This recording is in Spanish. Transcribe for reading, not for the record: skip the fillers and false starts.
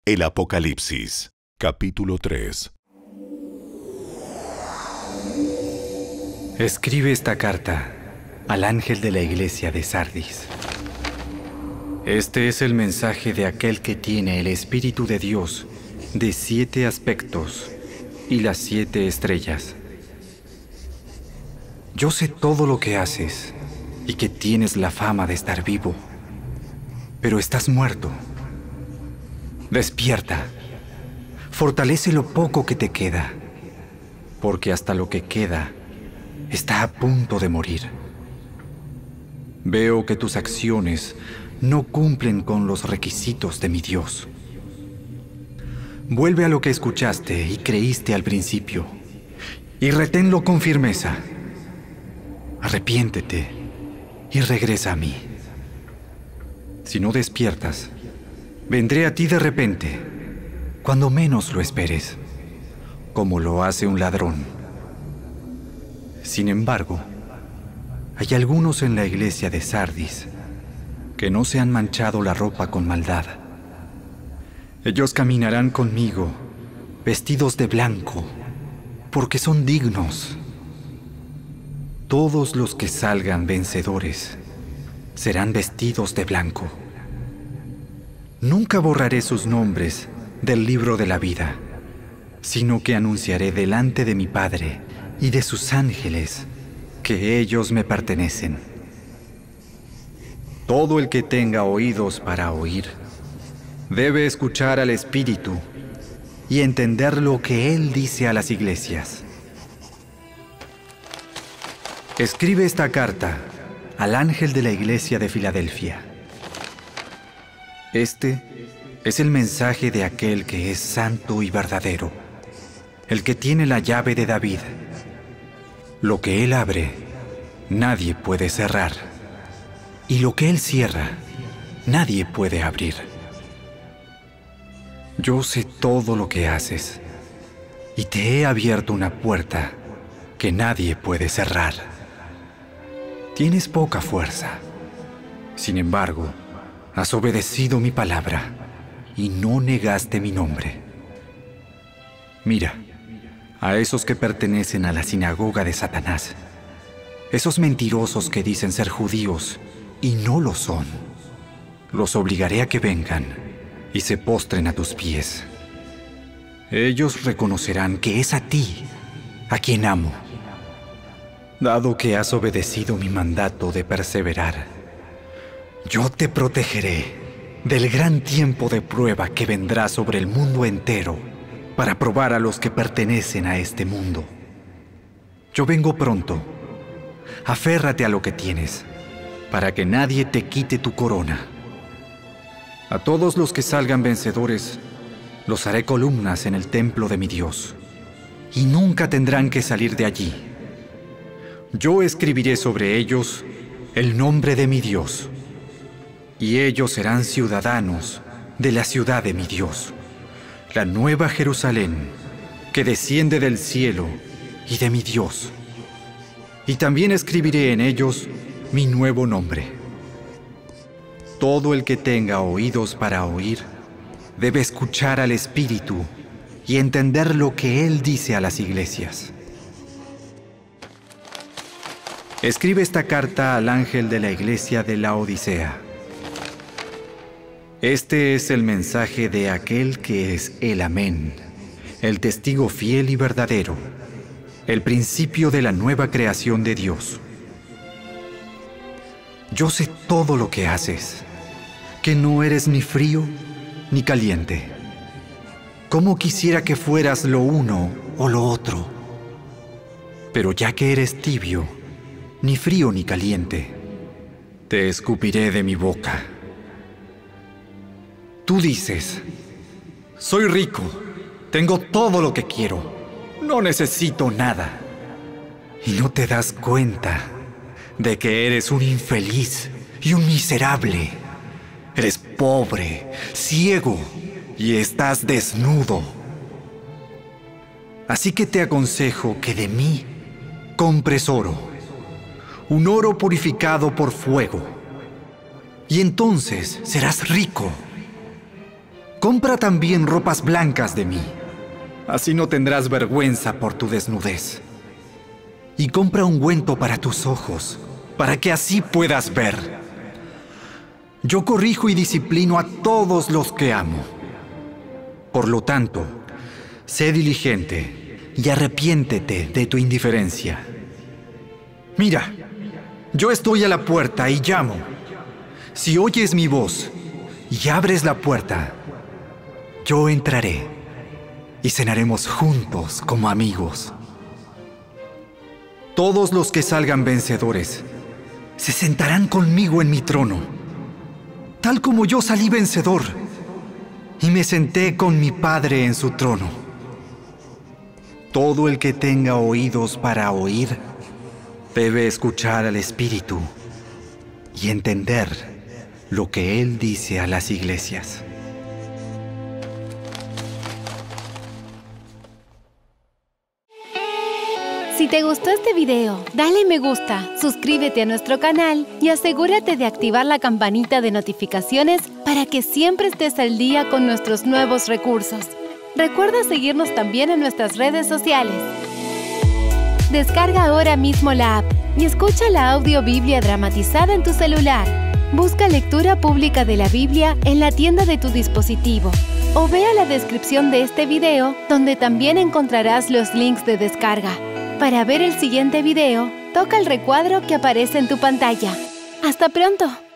El Apocalipsis, capítulo 3. Escribe esta carta al ángel de la iglesia de Sardis. Este es el mensaje de aquel que tiene el Espíritu de Dios de 7 aspectos y las 7 estrellas. Yo sé todo lo que haces y que tienes la fama de estar vivo, pero estás muerto. Despierta, fortalece lo poco que te queda, porque hasta lo que queda está a punto de morir. Veo que tus acciones no cumplen con los requisitos de mi Dios. Vuelve a lo que escuchaste y creíste al principio, y reténlo con firmeza. Arrepiéntete y regresa a mí. Si no despiertas, vendré a ti de repente, cuando menos lo esperes, como lo hace un ladrón. Sin embargo, hay algunos en la iglesia de Sardis que no se han manchado la ropa con maldad. Ellos caminarán conmigo, vestidos de blanco, porque son dignos. Todos los que salgan vencedores serán vestidos de blanco. Nunca borraré sus nombres del libro de la vida, sino que anunciaré delante de mi Padre y de sus ángeles que ellos me pertenecen. Todo el que tenga oídos para oír debe escuchar al Espíritu y entender lo que Él dice a las iglesias. Escribe esta carta al ángel de la iglesia de Filadelfia. Este es el mensaje de aquel que es santo y verdadero, el que tiene la llave de David. Lo que Él abre, nadie puede cerrar, y lo que Él cierra, nadie puede abrir. Yo sé todo lo que haces, y te he abierto una puerta que nadie puede cerrar. Tienes poca fuerza. Sin embargo, has obedecido mi palabra y no negaste mi nombre. Mira, a esos que pertenecen a la sinagoga de Satanás, esos mentirosos que dicen ser judíos y no lo son, los obligaré a que vengan y se postren a tus pies. Ellos reconocerán que es a ti a quien amo, dado que has obedecido mi mandato de perseverar. Yo te protegeré del gran tiempo de prueba que vendrá sobre el mundo entero para probar a los que pertenecen a este mundo. Yo vengo pronto. Aférrate a lo que tienes, para que nadie te quite tu corona. A todos los que salgan vencedores, los haré columnas en el templo de mi Dios, y nunca tendrán que salir de allí. Yo escribiré sobre ellos el nombre de mi Dios, y ellos serán ciudadanos de la ciudad de mi Dios, la nueva Jerusalén, que desciende del cielo y de mi Dios. Y también escribiré en ellos mi nuevo nombre. Todo el que tenga oídos para oír debe escuchar al Espíritu y entender lo que Él dice a las iglesias. Escribe esta carta al ángel de la iglesia de Laodicea. Este es el mensaje de aquel que es el Amén, el testigo fiel y verdadero, el principio de la nueva creación de Dios. Yo sé todo lo que haces, que no eres ni frío ni caliente. ¿Cómo quisiera que fueras lo uno o lo otro? Pero ya que eres tibio, ni frío ni caliente, te escupiré de mi boca. Tú dices, soy rico, tengo todo lo que quiero, no necesito nada. Y no te das cuenta de que eres un infeliz y un miserable. Eres pobre, ciego y estás desnudo. Así que te aconsejo que de mí compres oro, un oro purificado por fuego, y entonces serás rico. Compra también ropas blancas de mí. Así no tendrás vergüenza por tu desnudez. Y compra ungüento para tus ojos, para que así puedas ver. Yo corrijo y disciplino a todos los que amo. Por lo tanto, sé diligente y arrepiéntete de tu indiferencia. Mira, yo estoy a la puerta y llamo. Si oyes mi voz y abres la puerta, yo entraré y cenaremos juntos como amigos. Todos los que salgan vencedores se sentarán conmigo en mi trono, tal como yo salí vencedor y me senté con mi Padre en su trono. Todo el que tenga oídos para oír debe escuchar al Espíritu y entender lo que Él dice a las iglesias. Si te gustó este video, dale me gusta, suscríbete a nuestro canal y asegúrate de activar la campanita de notificaciones para que siempre estés al día con nuestros nuevos recursos. Recuerda seguirnos también en nuestras redes sociales. Descarga ahora mismo la app y escucha la audiobiblia dramatizada en tu celular. Busca lectura pública de la Biblia en la tienda de tu dispositivo o ve a la descripción de este video donde también encontrarás los links de descarga. Para ver el siguiente video, toca el recuadro que aparece en tu pantalla. ¡Hasta pronto!